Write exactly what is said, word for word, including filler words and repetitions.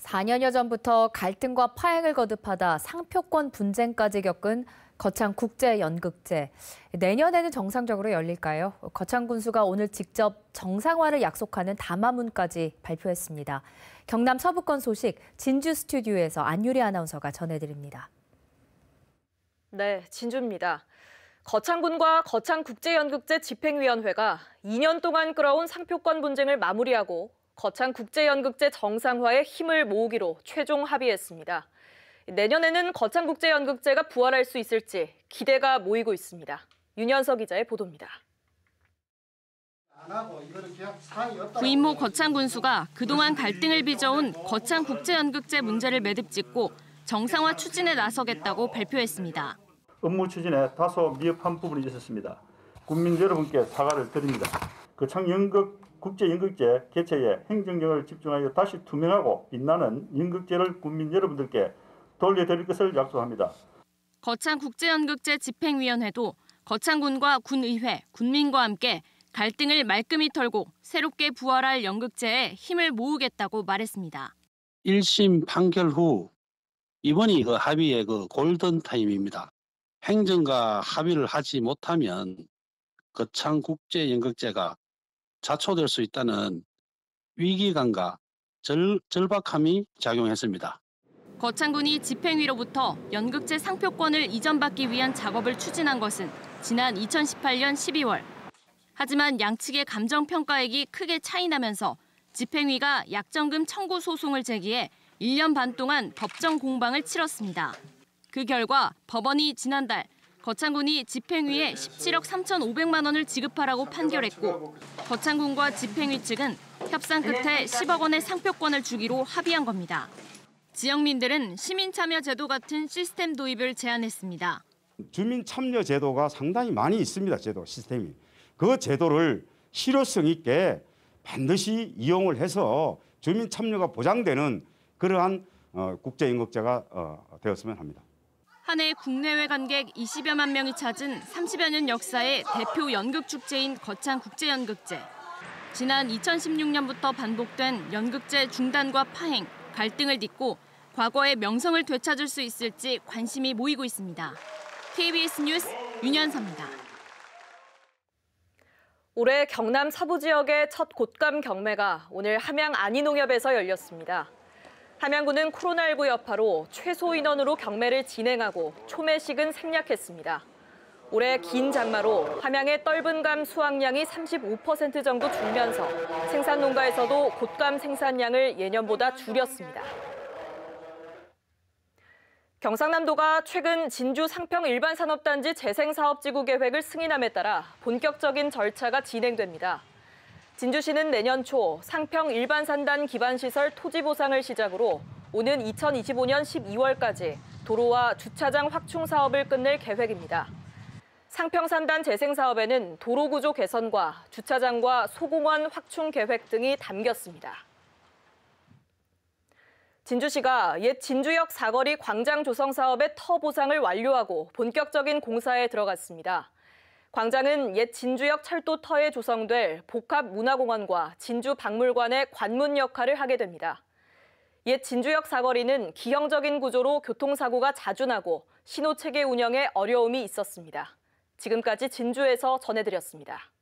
사 년여 전부터 갈등과 파행을 거듭하다 상표권 분쟁까지 겪은 거창국제연극제. 내년에는 정상적으로 열릴까요? 거창 군수가 오늘 직접 정상화를 약속하는 담화문까지 발표했습니다. 경남 서부권 소식 진주 스튜디오에서 안유리 아나운서가 전해드립니다. 네, 진주입니다. 거창군과 거창국제연극제 집행위원회가 이 년 동안 끌어온 상표권 분쟁을 마무리하고 거창국제연극제 정상화에 힘을 모으기로 최종 합의했습니다. 내년에는 거창국제연극제가 부활할 수 있을지 기대가 모이고 있습니다. 윤현석 기자의 보도입니다. 부임호 거창 군수가 그동안 갈등을 빚어온 거창국제연극제 문제를 매듭짓고 정상화 추진에 나서겠다고 발표했습니다. 업무 추진에 다소 미흡한 부분이 있었습니다. 국민 여러분께 사과를 드립니다. 거창연극 국제연극제 개최에 행정력을 집중하여 다시 투명하고 빛나는 연극제를 국민 여러분들께 돌려드릴 것을 약속합니다. 거창국제연극제 집행위원회도 거창군과 군의회, 군민과 함께 갈등을 말끔히 털고 새롭게 부활할 연극제에 힘을 모으겠다고 말했습니다. 일 심 판결 후 이번이 그 합의의 그 골든타임입니다. 행정과 합의를 하지 못하면 거창국제연극제가 자초될 수 있다는 위기감과 절, 절박함이 작용했습니다. 거창군이 집행위로부터 연극제 상표권을 이전받기 위한 작업을 추진한 것은 지난 이천십팔 년 십이월. 하지만 양측의 감정평가액이 크게 차이나면서 집행위가 약정금 청구 소송을 제기해 일 년 반 동안 법정 공방을 치렀습니다. 그 결과 법원이 지난달 거창군이 집행위에 십칠억 삼천오백만 원을 지급하라고 판결했고 거창군과 집행위 측은 협상 끝에 십억 원의 상표권을 주기로 합의한 겁니다. 지역민들은 시민참여제도 같은 시스템 도입을 제안했습니다. 주민참여제도가 상당히 많이 있습니다. 제도 시스템이. 그 제도를 실효성 있게 반드시 이용을 해서 주민참여가 보장되는 그러한 국제연극제가 되었으면 합니다. 한 해 국내외 관객 이십여만 명이 찾은 삼십여 년 역사의 대표 연극축제인 거창국제연극제. 지난 이천십육 년부터 반복된 연극제 중단과 파행, 갈등을 딛고 과거의 명성을 되찾을 수 있을지 관심이 모이고 있습니다. 케이비에스 뉴스 윤현서입니다. 올해 경남 서부 지역의 첫 곶감 경매가 오늘 함양 안희농협에서 열렸습니다. 함양군은 코로나십구 여파로 최소 인원으로 경매를 진행하고 초매식은 생략했습니다. 올해 긴 장마로 함양의 떫은 감 수확량이 삼십오 퍼센트 정도 줄면서 생산 농가에서도 곶감 생산량을 예년보다 줄였습니다. 경상남도가 최근 진주 상평 일반산업단지 재생사업지구 계획을 승인함에 따라 본격적인 절차가 진행됩니다. 진주시는 내년 초 상평 일반산단 기반시설 토지 보상을 시작으로 오는 이천이십오 년 십이월까지 도로와 주차장 확충 사업을 끝낼 계획입니다. 상평산단 재생사업에는 도로구조 개선과 주차장과 소공원 확충 계획 등이 담겼습니다. 진주시가 옛 진주역 사거리 광장 조성 사업의 터 보상을 완료하고 본격적인 공사에 들어갔습니다. 광장은 옛 진주역 철도터에 조성될 복합문화공원과 진주박물관의 관문 역할을 하게 됩니다. 옛 진주역 사거리는 기형적인 구조로 교통사고가 자주 나고 신호체계 운영에 어려움이 있었습니다. 지금까지 진주에서 전해드렸습니다.